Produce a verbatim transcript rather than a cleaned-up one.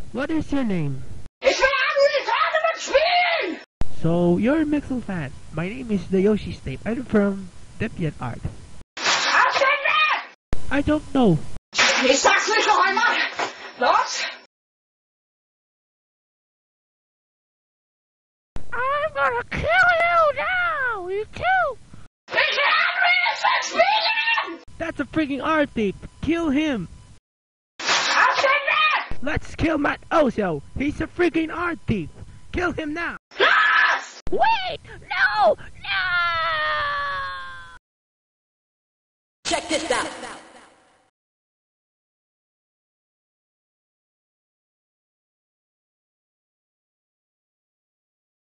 What is your name? Ich will andere Tage mit spielen! So, you're a Mixel fan. My name is the Yoshi State. I'm from Deviant Art. Was denn das? I don't know. Ich sag's nicht noch einmal. Los! I'm gonna kill you now, you too! Ich will andere Tage spielen! That's a freaking art thief. Kill him. Was denn das? Let's kill Matt Oso. He's a freaking art thief. Kill him now. Los! Wait! No! No! Check this out.